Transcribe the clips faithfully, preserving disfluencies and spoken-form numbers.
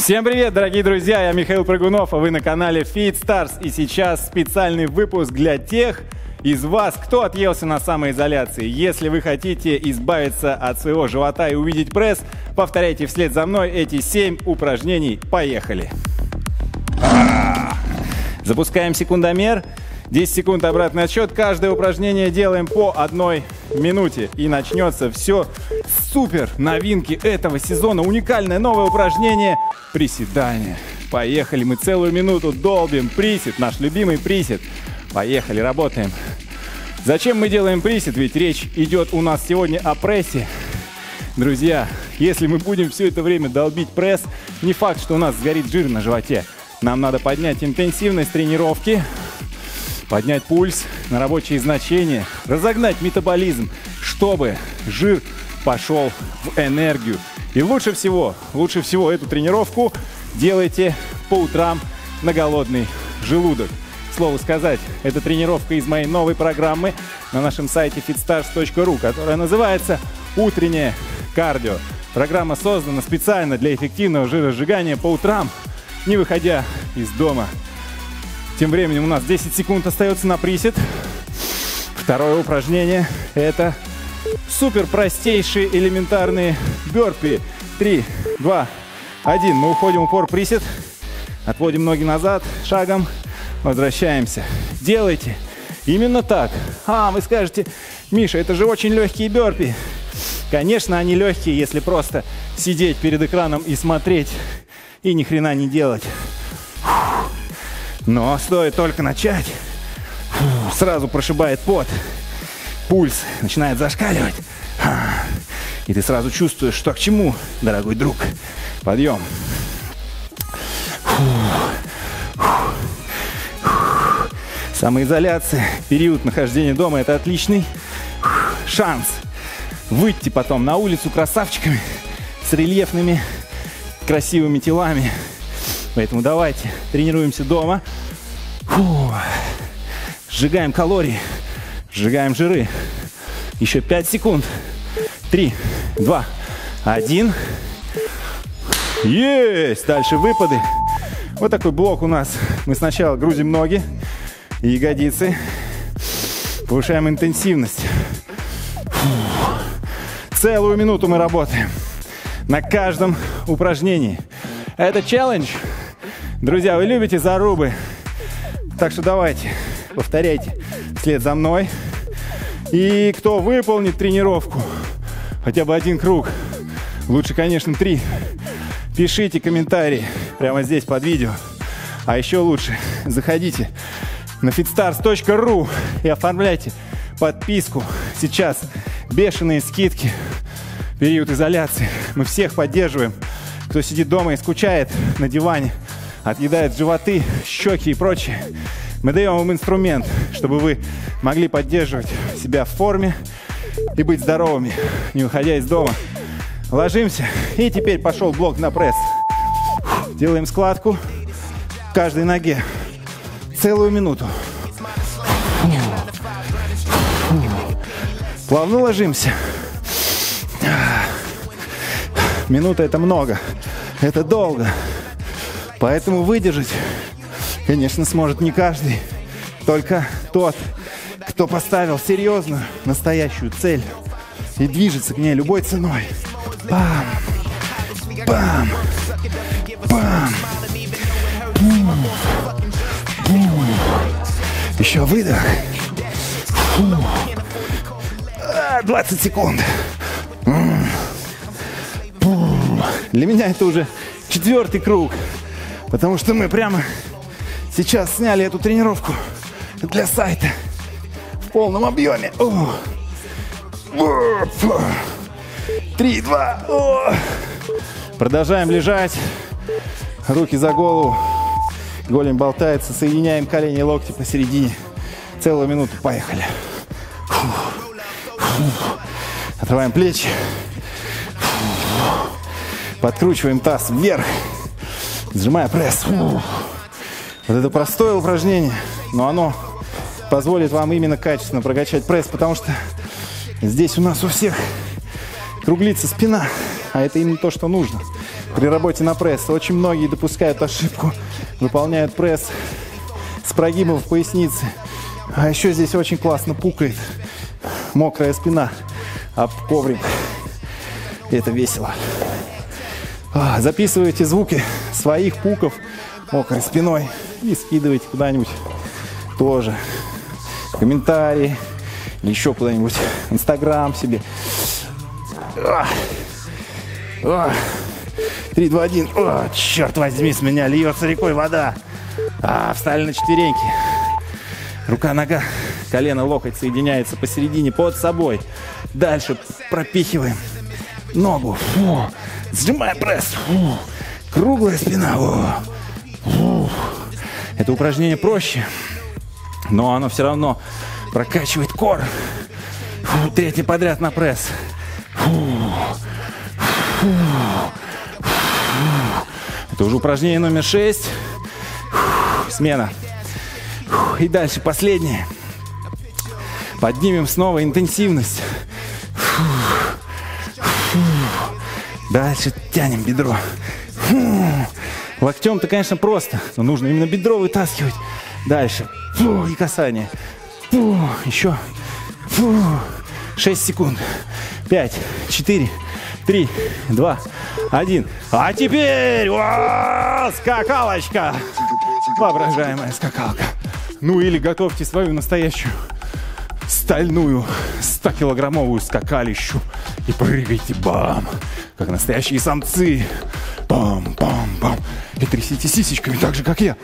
Всем привет, дорогие друзья, я Михаил Прыгунов, а вы на канале FitStars. И сейчас специальный выпуск для тех из вас, кто отъелся на самоизоляции. Если вы хотите избавиться от своего живота и увидеть пресс, повторяйте вслед за мной эти семь упражнений. Поехали! Запускаем секундомер. десять секунд обратный отсчет. Каждое упражнение делаем по одной минуте. И начнется все супер новинки этого сезона. Уникальное новое упражнение — приседание. Поехали, мы целую минуту долбим присед, наш любимый присед. Поехали, работаем. Зачем мы делаем присед? Ведь речь идет у нас сегодня о прессе. Друзья, если мы будем все это время долбить пресс, не факт, что у нас сгорит жир на животе. Нам надо поднять интенсивность тренировки, поднять пульс на рабочие значения, разогнать метаболизм, чтобы жир пошел в энергию. И лучше всего, лучше всего эту тренировку делайте по утрам на голодный желудок. К слову сказать, это тренировка из моей новой программы на нашем сайте фитстарс точка ру, которая называется «Утреннее кардио». Программа создана специально для эффективного жиросжигания по утрам, не выходя из дома. Тем временем у нас десять секунд остается на присед. Второе упражнение — это супер простейшие элементарные бёрпи. Три, два, один. Мы уходим в упор присед. Отводим ноги назад, шагом. Возвращаемся. Делайте именно так. А, вы скажете: Миша, это же очень легкие бёрпи. Конечно, они легкие, если просто сидеть перед экраном и смотреть, и ни хрена не делать. Но стоит только начать, сразу прошибает пот, пульс начинает зашкаливать, и ты сразу чувствуешь, что к чему, дорогой друг. Подъем. Самоизоляция, период нахождения дома — это отличный шанс выйти потом на улицу красавчиками с рельефными красивыми телами. Поэтому давайте тренируемся дома. Фу. Сжигаем калории, сжигаем жиры. Еще пять секунд. Три, два, один. Есть! Дальше выпады. Вот такой блок у нас. Мы сначала грузим ноги и ягодицы. Повышаем интенсивность. Фу. Целую минуту мы работаем на каждом упражнении. Это челлендж. Друзья, вы любите зарубы. Так что давайте, повторяйте вслед за мной. И кто выполнит тренировку, хотя бы один круг, лучше, конечно, три, пишите комментарии прямо здесь под видео. А еще лучше, заходите на фитстарс точка ру и оформляйте подписку. Сейчас бешеные скидки. Период изоляции. Мы всех поддерживаем. Кто сидит дома и скучает на диване, отъедает животы, щеки и прочее. Мы даем вам инструмент, чтобы вы могли поддерживать себя в форме и быть здоровыми, не выходя из дома. Ложимся. И теперь пошел блок на пресс. Делаем складку в каждой ноге. Целую минуту. Плавно ложимся. Минута — это много, это долго. Поэтому выдержать, конечно, сможет не каждый. Только тот, кто поставил серьезную, настоящую цель и движется к ней любой ценой. Бам! Бам! Бам! Бум! Бум! Еще выдох. Фу. двадцать секунд. Для меня это уже четвертый круг, потому что мы прямо сейчас сняли эту тренировку для сайта в полном объеме. Три, два. Продолжаем лежать. Руки за голову. Голень болтается. Соединяем колени и локти посередине. Целую минуту. Поехали. Отрываем плечи. Подкручиваем таз вверх, сжимая пресс. Вот это простое упражнение, но оно позволит вам именно качественно прокачать пресс, потому что здесь у нас у всех круглится спина, а это именно то, что нужно. при работе на пресс. Очень многие допускают ошибку, выполняют пресс с прогибом в пояснице. А еще здесь очень классно пукает мокрая спина об коврик. И это весело. Записывайте звуки своих пуков мокрой спиной и скидывайте куда-нибудь тоже. Комментарии или еще куда-нибудь. Инстаграм себе. Три, два, один. О, черт возьми, с меня льется рекой вода. А, встали на четвереньки. Рука, нога, колено, локоть соединяется посередине под собой. Дальше пропихиваем ногу. Фу. Сжимаем пресс. Фу. Круглая спина. Фу. Это упражнение проще, но оно все равно прокачивает кор. Фу. Третий подряд на пресс. Фу. Фу. Это уже упражнение номер шесть. Фу. Смена. Фу. И дальше последнее. Поднимем снова интенсивность. Фу. Фу. Дальше тянем бедро. Фу. Локтем-то, конечно, просто, но нужно именно бедро вытаскивать. Дальше. Фу. И касание. Фу. Еще. Фу. шесть секунд. пять, четыре, три, два, один. А теперь о, скакалочка. Воображаемая скакалка. Ну или готовьте свою настоящую стальную стокилограммовую скакалищу и прыгайте, бам, как настоящие самцы. Бам-бам-бам. И трясите сисечками так же, как я.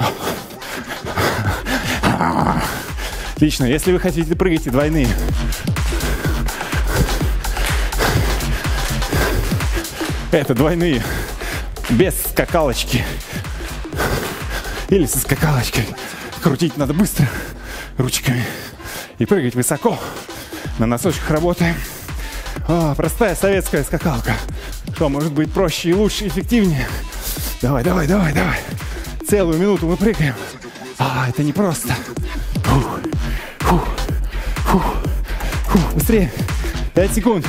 Отлично. Если вы хотите, прыгайте двойные. Это двойные. Без скакалочки. Или со скакалочкой. Крутить надо быстро ручками. И прыгать высоко. На носочках работаем. О, простая советская скакалка. Что может быть проще и лучше, эффективнее? Давай, давай, давай, давай. Целую минуту мы прыгаем. А, это непросто. Фух, фух, фух, фух. Быстрее. Пять секунд.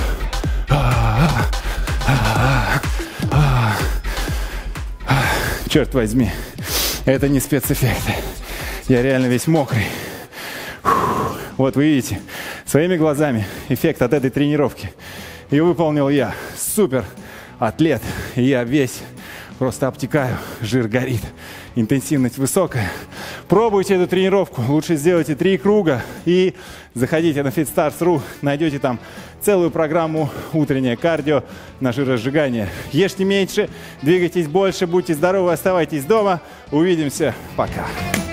Черт возьми. Это не спецэффекты. Я реально весь мокрый. Фух. Вот вы видите своими глазами эффект от этой тренировки. И выполнил я. Супер атлет. И я весь просто обтекаю. Жир горит. Интенсивность высокая. Пробуйте эту тренировку. Лучше сделайте три круга. И заходите на фитстарс точка ру. Найдете там целую программу утреннее кардио на жиросжигание. Ешьте меньше, двигайтесь больше, будьте здоровы, оставайтесь дома. Увидимся. Пока.